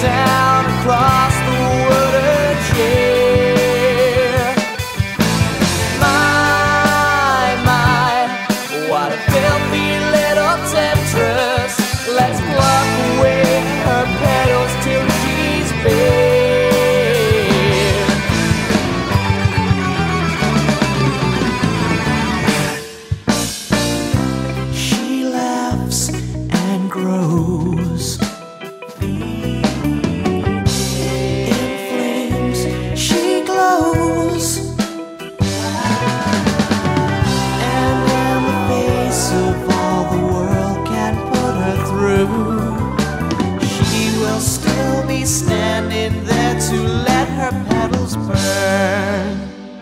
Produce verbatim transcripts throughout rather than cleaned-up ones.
down across the water chair. My, my, what a filthy little temptress. Let's pluck away her petals till she's bare. She laughs and grows in flames. She glows, and in the face of all the world can put her through, she will still be standing there to let her petals burn.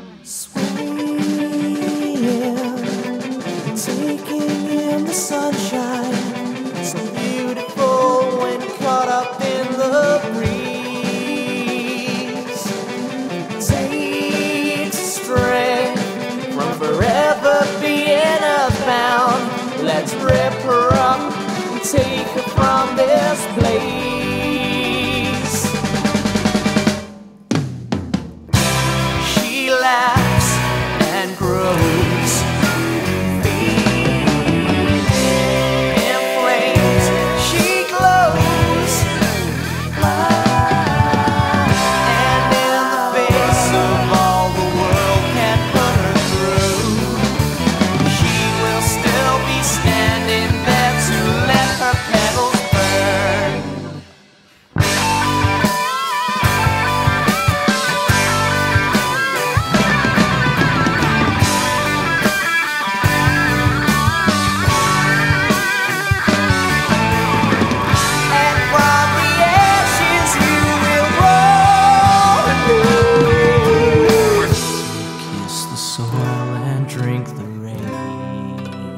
Taking in the sunshine, so beautiful when caught up in the breeze. Takes strength from forever being abound. Let's rip her up and take her from this place. She laughs and grows. Drink the rain,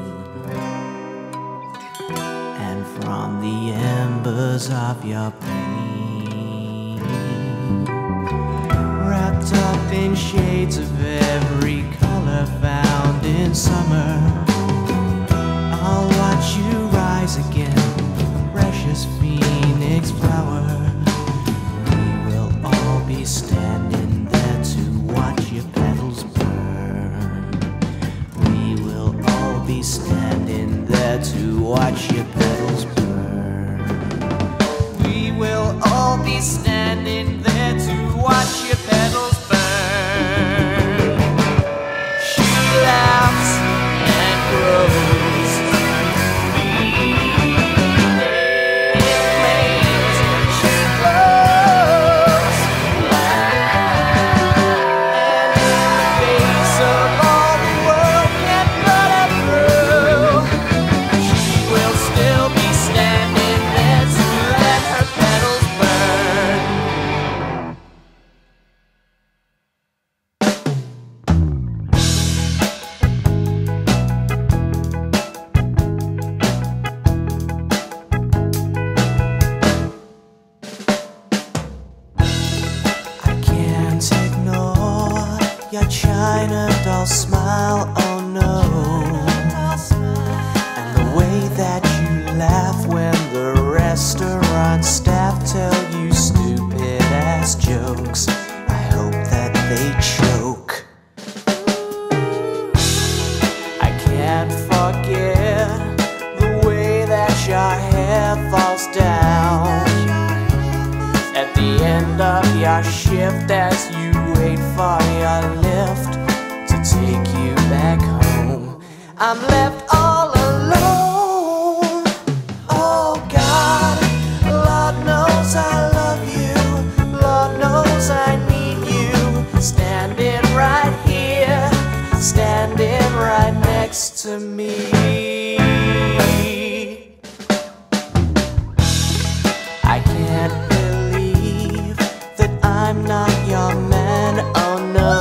and from the embers of your pain, wrapped up in shades of every color found in summer, I'll watch you rise again, precious phoenix flower. We will all be standing there to watch your petals burn. Be standing there to watch your petals burn. We will all be standing there to watch your petals burn. She laughs and grows in flames. She glows, and in the face of all the world can put her through, she will still be standing there to let her petals burn. I can't ignore your China doll smile, oh no. And the way that you laugh when the restaurant staff tell you stupid ass jokes. I hope that they choke. I can't forget the way that your hair falls down at the end of your shift as you wait for your lift to take you back home. I'm left all alone. Oh God, Lord knows I love you. Lord knows I need you. Standing right here, standing right next to me. I can't believe that I'm not your man, oh no.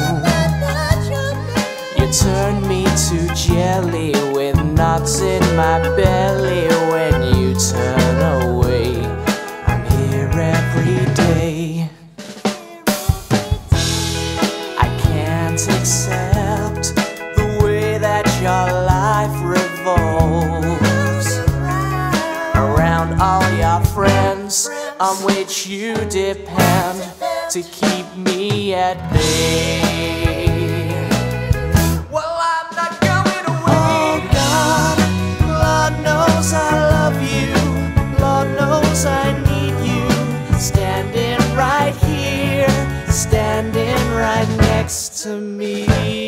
You turn me to jelly with knots in my belly when you turn away. I'm here every day. I can't accept the way that your life on which you depend to keep me at bay. Well, I'm not going away. Oh God, Lord knows I love you. Lord knows I need you. Standing right here, standing right next to me.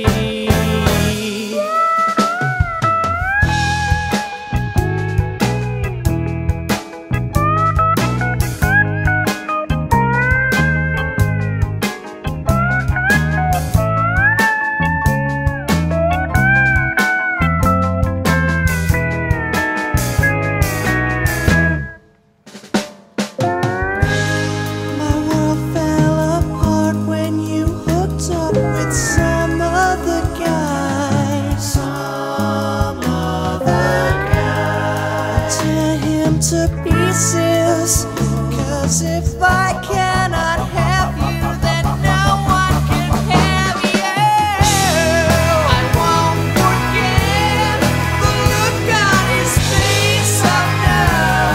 To pieces, 'cause if I cannot have you, then no one can have you. I won't forget the look on his face, oh no,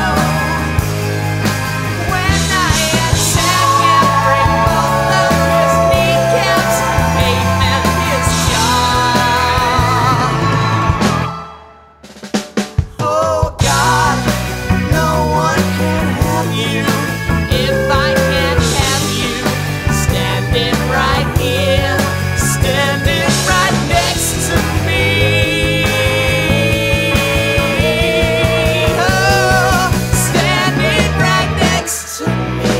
when I attack him, break both of his kneecaps, pavement his jaw. Oh God, you, if I can't have you, standing right here, standing right next to me. Oh, standing right next to me.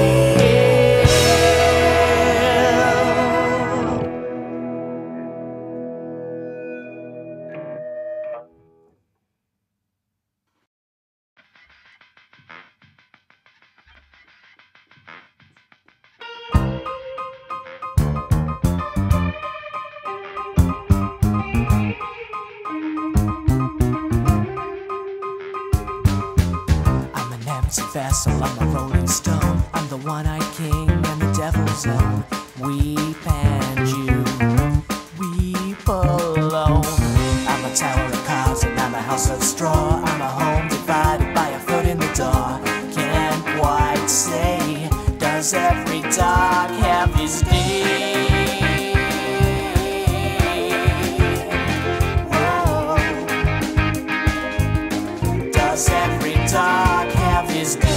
Vessel, I'm a rolling stone. I'm the one-eyed king and the devil's own. Weep and you, weep alone. I'm a tower of cards and I'm a house of straw. I'm a home divided by a foot in the door. Can't quite say, does every dog have his day? Whoa. Does every dog have his day?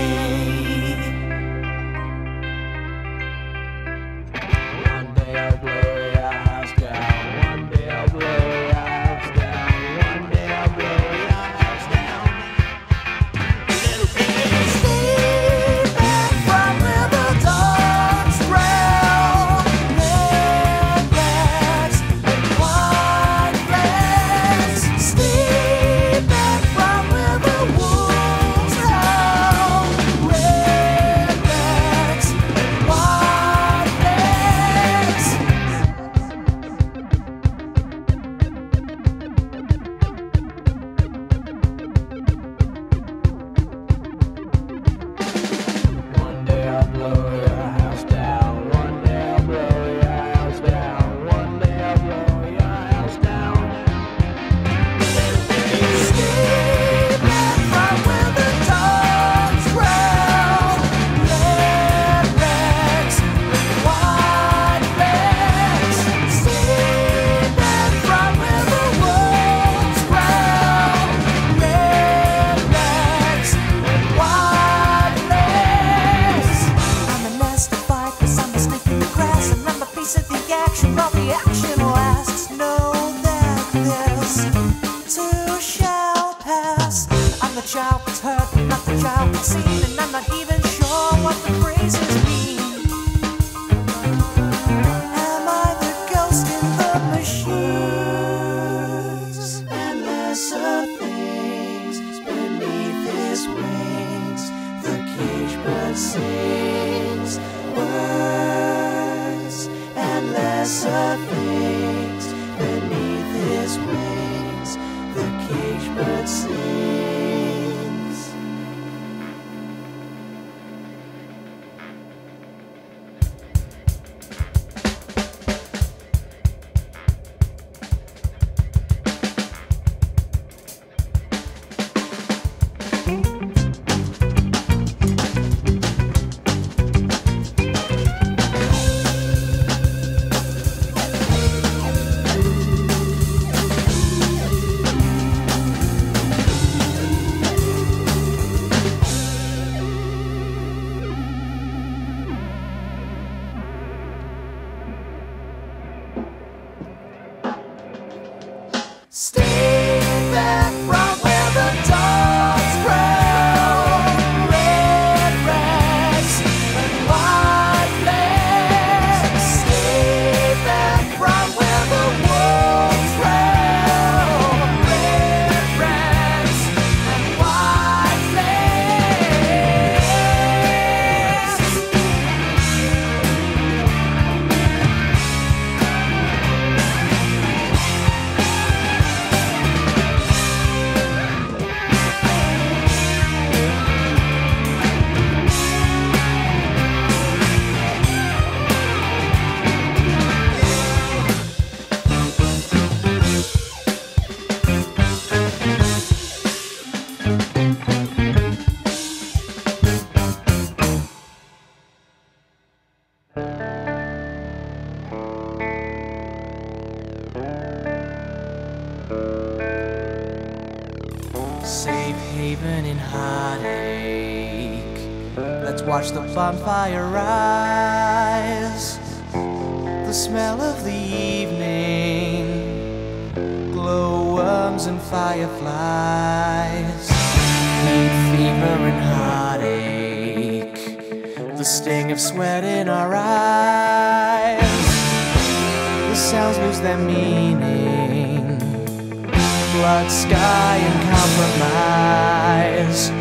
One day I'll blow your house down. One day I'll blow your house down. One day I'll blow your house down. Little baby, stay back from where the dogs growl. Red rats and white rats. Stay back from where the wolves howl. Red rats and white rats. One day I'll blow your house down. One day I'll blow your house down. One day I'll blow your house down. Stay back from where the dogs growl. Red rats and white rats. Stay back from where the wolves growl. Red rats and white rats. I'm a nest of fight 'cause I'm a snake in the grass, and I'm a piece of the action while the action lasts. Know that this too shall pass. I'm the child that's hurt, but not the child that's seen, and I'm not even sure what the phrases mean. Am I the ghost in the machines? And lesser things beneath his wings. The cage bird sings words and lesser things beneath his wings. The cage bird sings. steeping in heartache. Let's watch the bonfire rise. The smell of the evening, glowworms and fireflies. Heat, fever and heartache, the sting of sweat in our eyes. The sounds lose their meaning, blood, sky and compromise.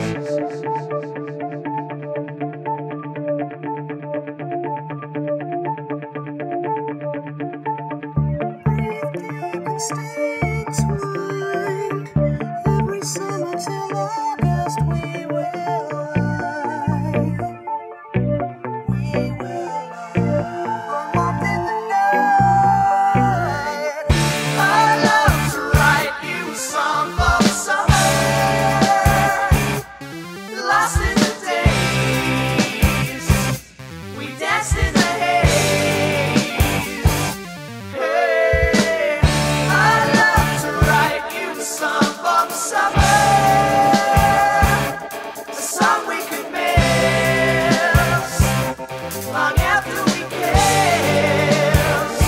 Every summer till August we will lie. We will lie. Locked in the night. I love to write you a song for the summer. Lost in the days, we danced in the haze. Hey, I love to write you a song for the summer. A song we could miss long after we kiss.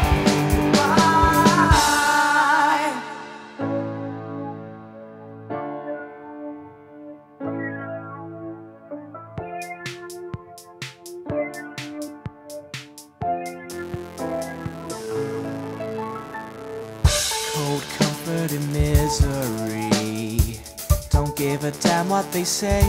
Bye. Cold comfort and misery, don't give a damn what they say.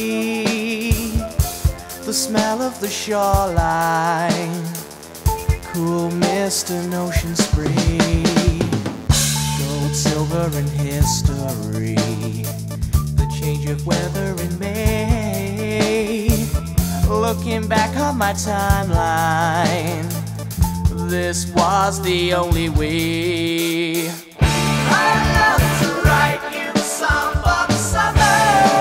The smell of the shoreline, cool mist and ocean spray. Gold, silver and history, the change of weather in May. Looking back on my timeline, this was the only way. I love to write you a song for the summer.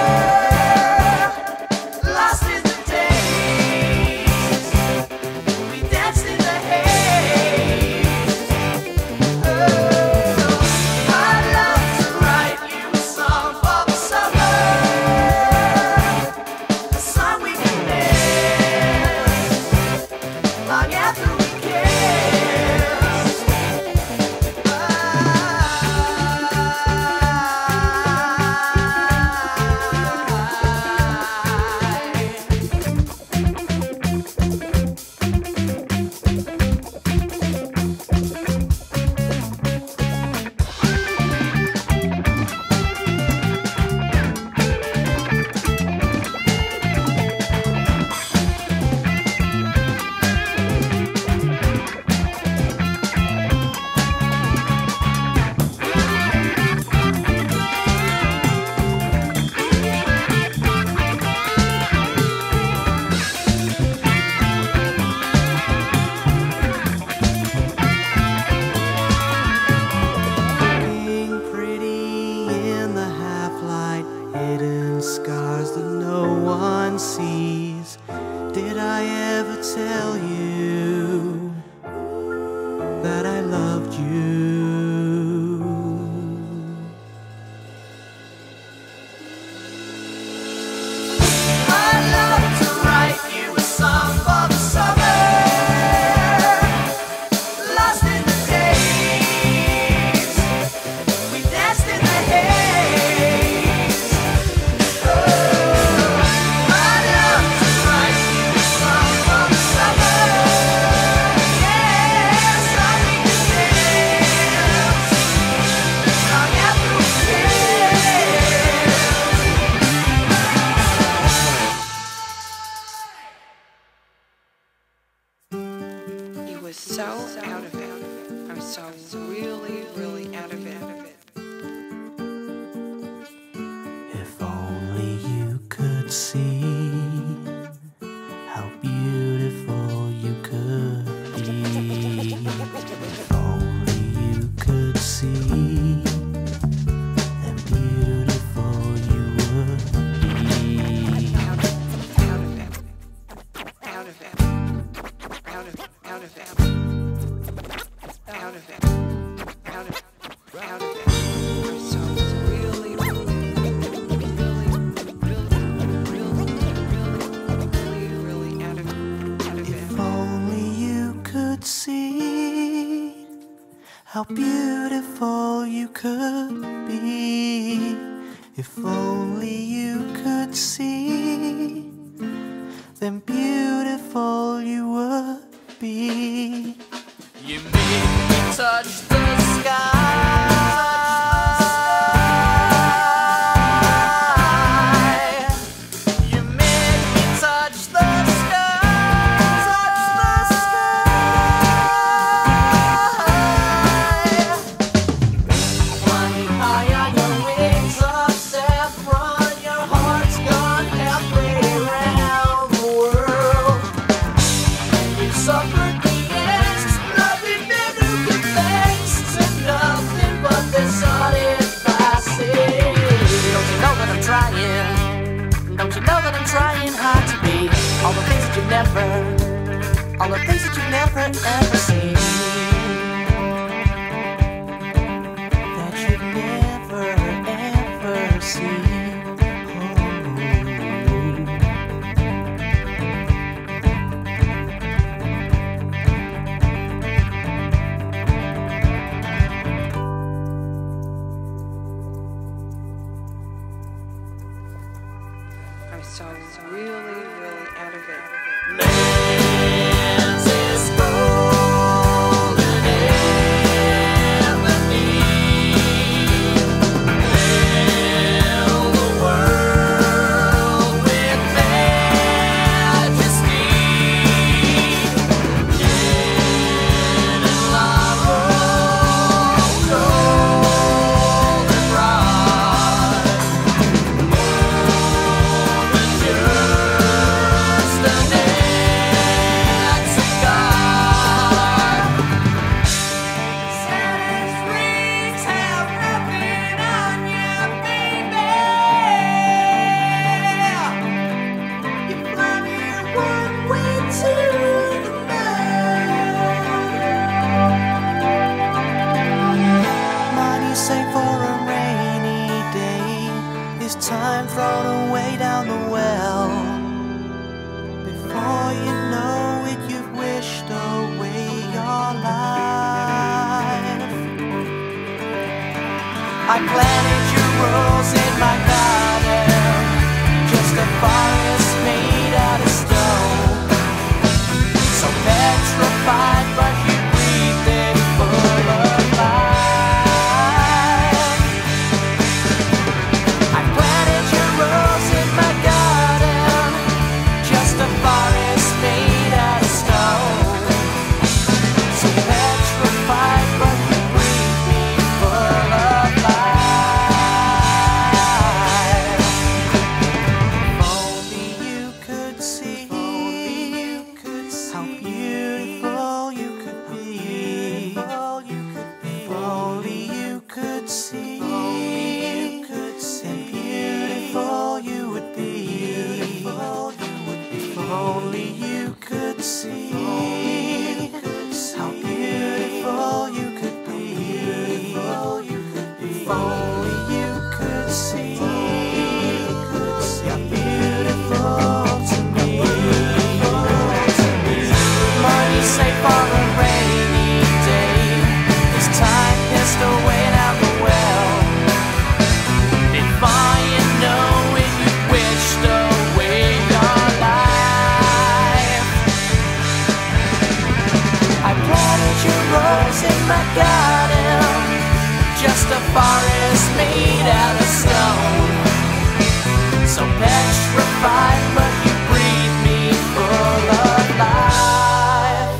Lost in the days, we danced in the haze. Oh, I love to write you a song for the summer. A song we can miss long after we kiss. Hidden scars that no one sees. Did I ever tell you that I loved you? I love to write you a song for the summer. Lost in the days, we danced in the haze. So out of it. I'm so really, really out of it. If only you could see how beautiful you could be. If only you could see how beautiful you would be. Out of it. Out of it. Out of it. Out of it. Out of it. Out of it. Out of it. I'm so really, really see how beautiful you could be. If only you could see, then beautiful you would be. You make me touch the sky. Don't you know that I'm trying hard to be all the things that you've never, all the things that you've never ever seen, that you've never ever seen. I'm so really, really out of it. Man's is golden ebony. Fill the world with majesty. Yen and laurel, goldenrod. Just an axe of God. Santa's rings have nothing on you, baby. You fly me one way to the moon. Money saved for a rainy day is time thrown away down the well. Before you know it, you've wished away your life. I planted your rose in my garden, just a forest made out of stone. So petrified, but you breathed it full of life. I planted your rose in my garden, just a forest made out of stone. So petrified, but you breathed me full of life. If only you could see how beautiful you could be. If only you could see, and beautiful you would be. If only you could see how beautiful you could be. If only you could see you're beautiful to me. Money saved for a rainy day is time pissed away down the well. Before you know it, you wished away your life. I planted your rose in my garden, just a forest made out of stone. So petrified, but you breathed me full of life.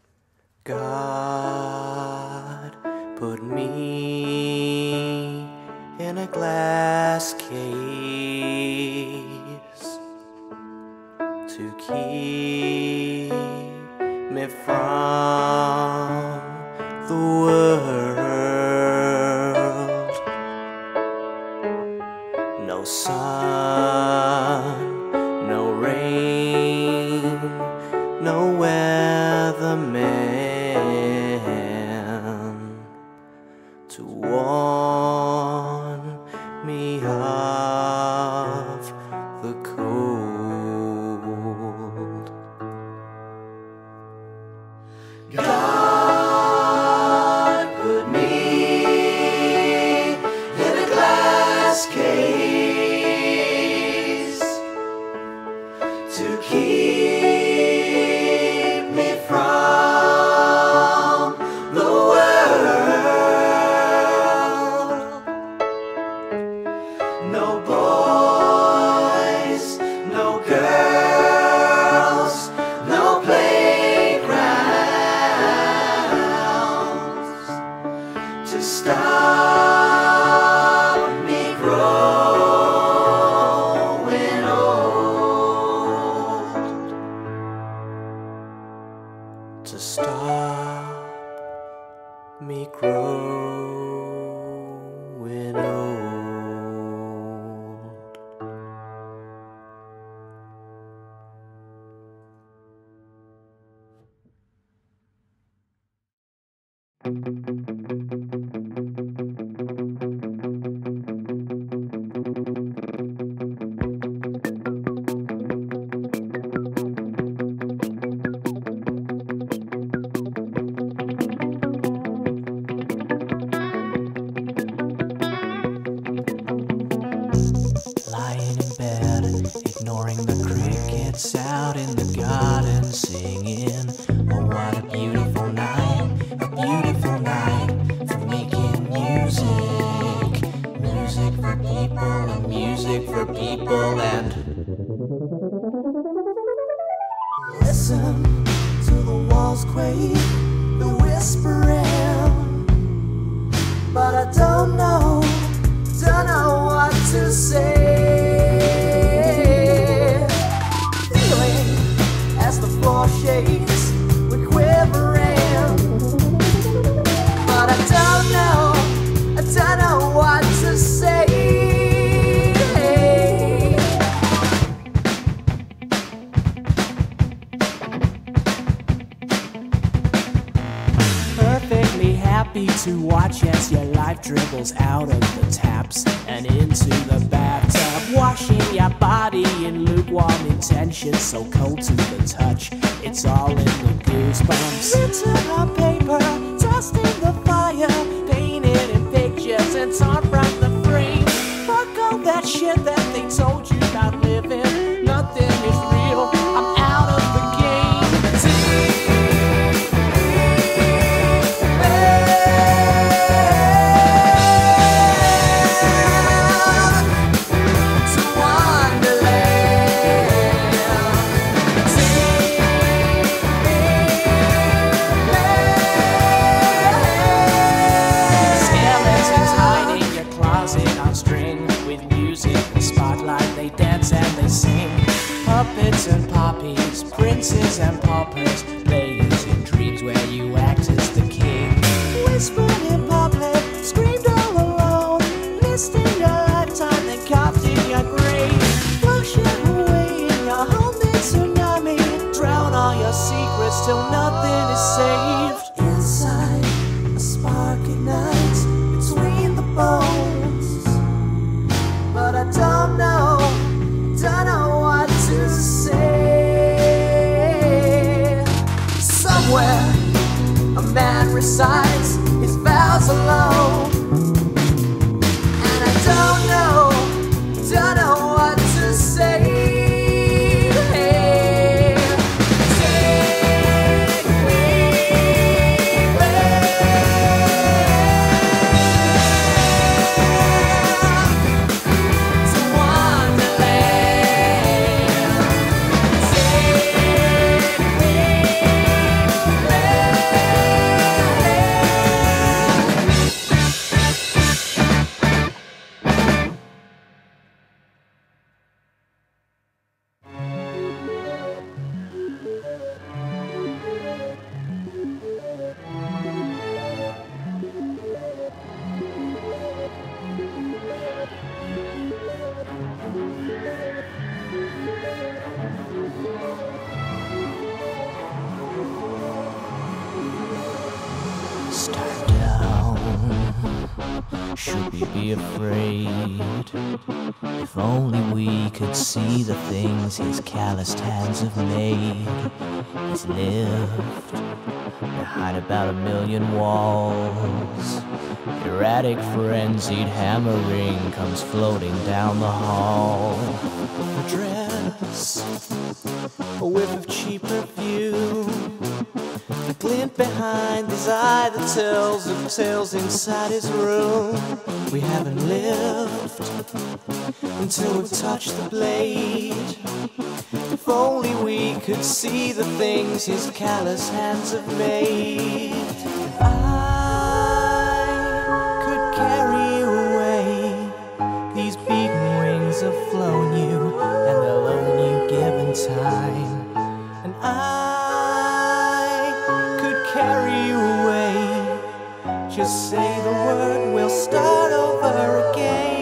God put me glass case to keep me from the world. No sun, no rain, no weatherman to warn me of the cold. God put me in a glass case to keep me from the world. No boys, no girls, no playgrounds to stop me growing old. To stop me growing old. Lying in bed, ignoring the crickets out in the garden, singing, oh what a beautiful night, a beautiful night for making music. Music for people and music for people, and listen to the walls quake, the whispering, but I don't know, don't know what to say. Feeling as the floor shakes, we're quivering, but I don't know, I don't know what to say. Perfectly happy to watch as your life dribbles out of the taps and into the bathtub, washing your body in lukewarm intention, so cold to the touch, it's all in the goosebumps. Written on paper, dusting the fire, painted in pictures and torn from the frame. Fuck all that shit that they told you about living, nothing is real, I'm out of the game. Puppets and poppies, princes and paupers, players in dreams where you act as the king. Whispered in public, screamed all alone, missed in your lifetime, then coughed in your grave. Flush it away in your homemade tsunami, drown all your secrets till nothing is saved. Inside, a spark ignites between the bones, but I don't know, don't know what to say. Somewhere a man recites his vows alone, and I don't know, don't know what to say. Take me back to Wonderland. Should we be afraid? If only we could see the things his calloused hands have made. He's lived behind about a million walls. Erratic, frenzied hammering comes floating down the hall. A dress, a whiff of cheap perfume, a glint behind his eye that tells of tales inside his room. We haven't lived until we've touched the blade. If only we could see the things his callous hands have made. If I could carry away these beaten wings have flown you, and they'll own you given time. And I could carry you away. Just say the word, we'll start over again.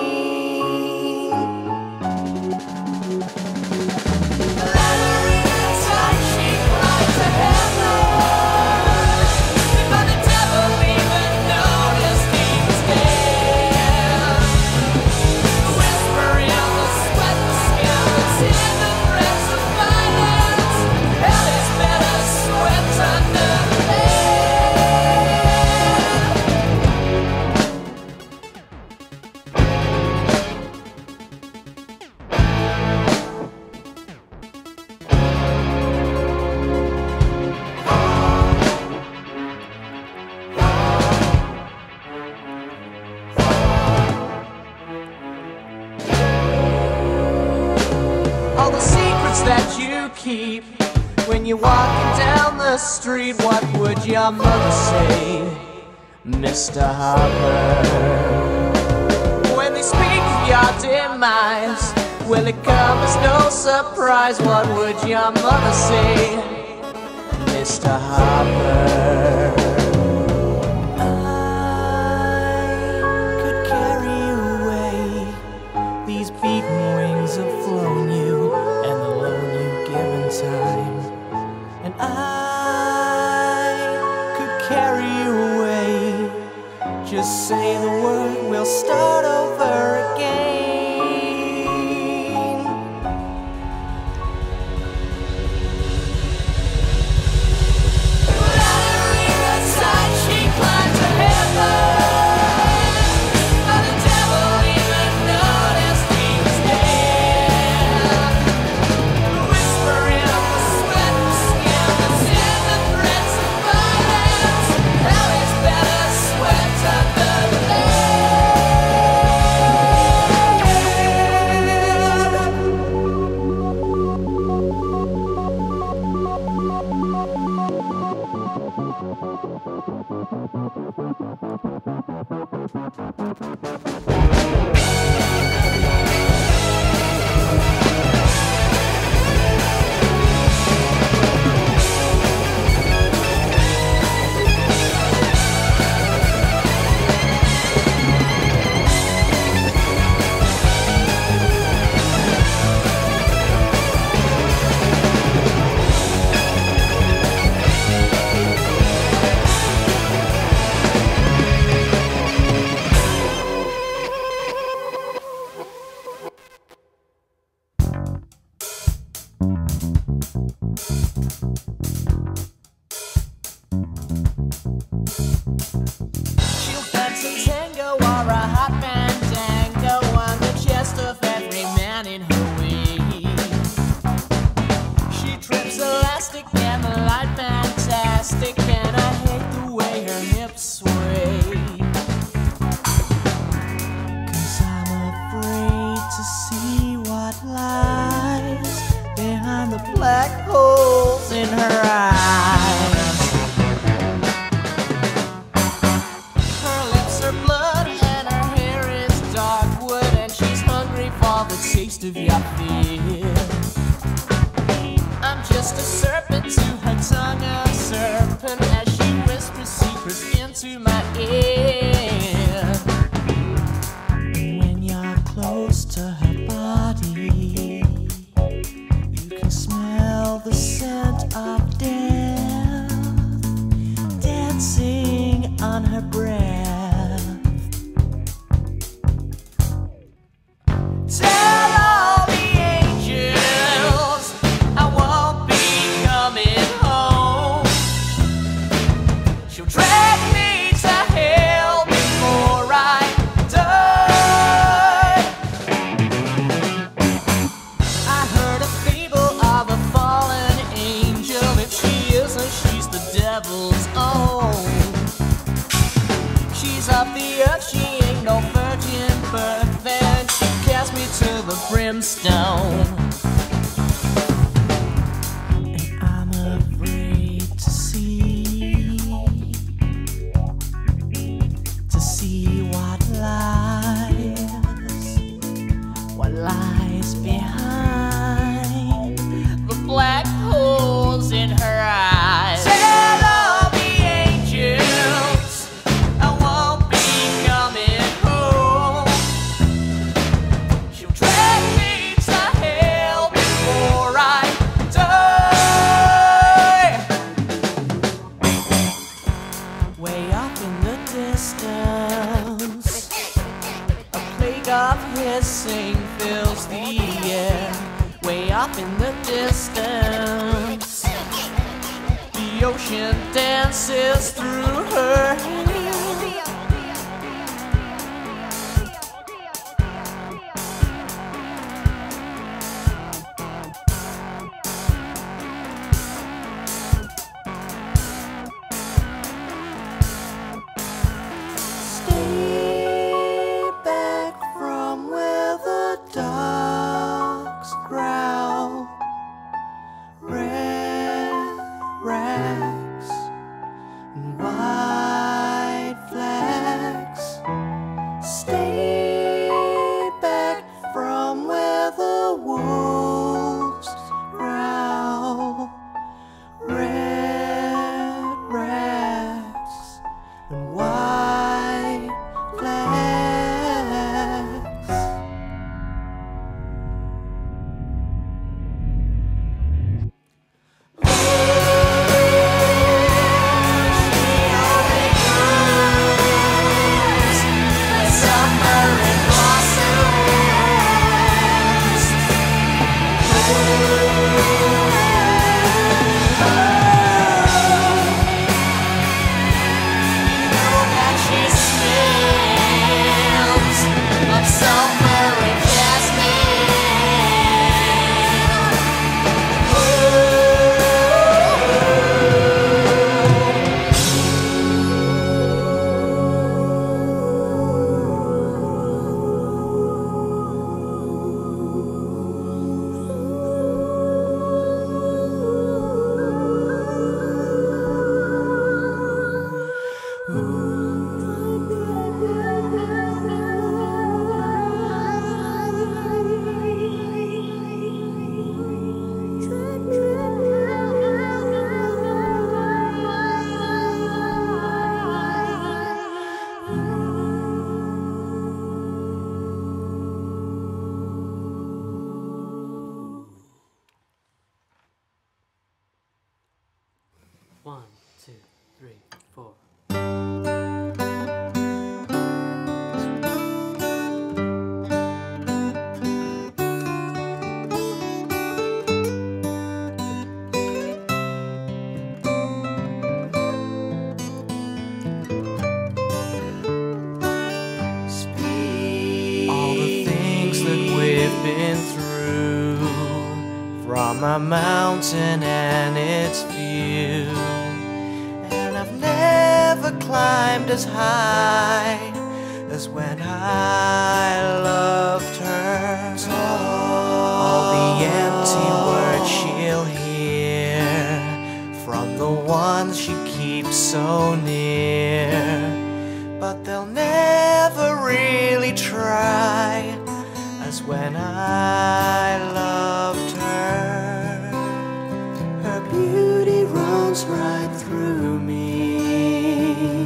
All the secrets that you keep when you're walking down the street, what would your mother say, Mister Harper? When they speak of your demise, will it come as no surprise? What would your mother say, Mister Harper? I could carry you away. These beaten wings have flown you, and they'll own you given time. And I could carry you away. Just say the word, we'll start over again. She'll dance a tango or a hot fandango on the chest of every man in her way. She trips elastic and the light fantastic, and I hate the way her hips sway. Cause I'm afraid to see what lies behind the black holes in her eyes. The taste of your fear. I'm just a serpent to her tongue, a serpent as she whispers secrets into my ear. When you're close to her body, you can smell the scent of death. She'll drag me to hell before I die. I heard a fable of a fallen angel. If she isn't, she's the devil's own. She's of the earth, she ain't no virgin birth, and she cast me to the brimstone. And I'm afraid to see, to see what lies, what lies behind the black holes in her eyes. Tell all the angels I won't be coming home. She'll drag me to hell before I die. Way up in the distance, a plague of hissing fills the air. Way up in the distance, the ocean dances through her hair. Stay back from where the dogs growl. Red racks and white flags. Stay back from where the wolves growl. Red racks and white flags. One, two, three, four. All the things that we've been through, from a mountain and its view, and I've never climbed as high as when I loved her. All the empty words she'll hear from the ones she keeps so near, but they'll never really try as when I loved her. Her beauty runs right through me,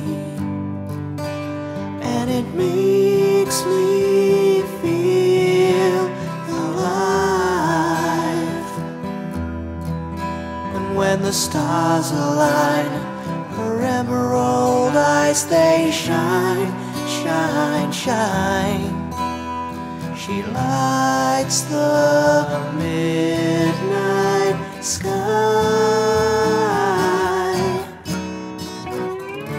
and it makes me feel alive. And when the stars align, her emerald eyes, they shine, shine, shine. She lights the midnight sky.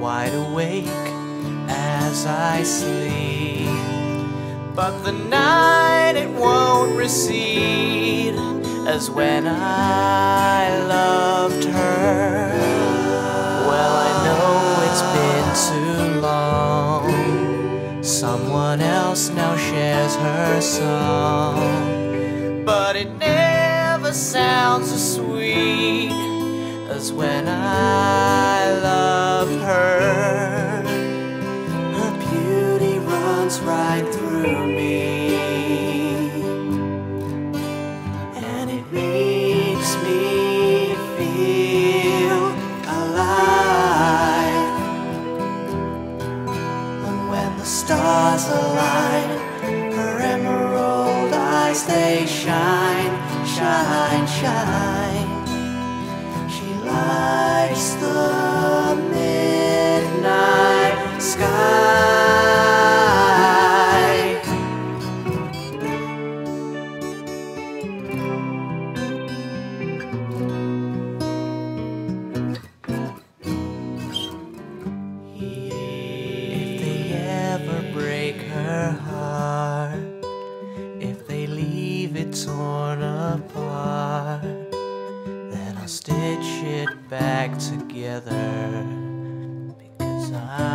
wide awake as I sleep. But the night, it won't recede as when I loved her. Well, I know it's been too long. Someone else now shares her song, but it never sounds as sweet as when I loved her. Her beauty runs right through me, and it makes me feel alive. And when the stars align, her emerald eyes, they shine, shine, shine. She lights the midnight sky. If they ever break her heart, if they leave it torn apart, then I'll stitch it back together, because I